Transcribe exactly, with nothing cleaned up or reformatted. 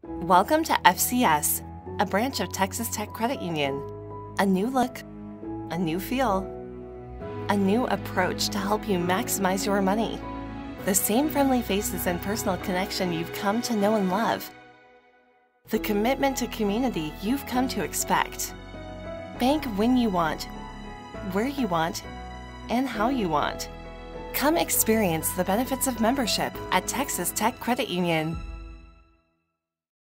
Welcome to F C S, a branch of Texas Tech Credit Union. A new look, a new feel, a new approach to help you maximize your money. The same friendly faces and personal connection you've come to know and love. The commitment to community you've come to expect. Bank when you want, where you want, and how you want. Come experience the benefits of membership at Texas Tech Credit Union.